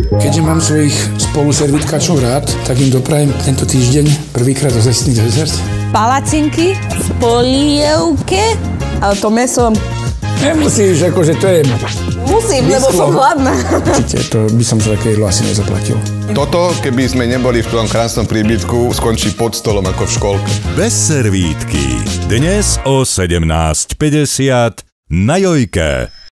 Keďže mám svojich spoluservítkačov rád, tak im doprajem tento týždeň prvýkrát ozajstný dezert. Palacinky v polievke, ale to meso... Nemusíš, akože to je... Musím, lebo som hladná. Určite, to by som za také jedlo asi nezaplatil. Toto, keby sme neboli v tom krásnom príbytku, skončí pod stolom ako v školke. Bez servítky. Dnes o 17:50 na Jojke.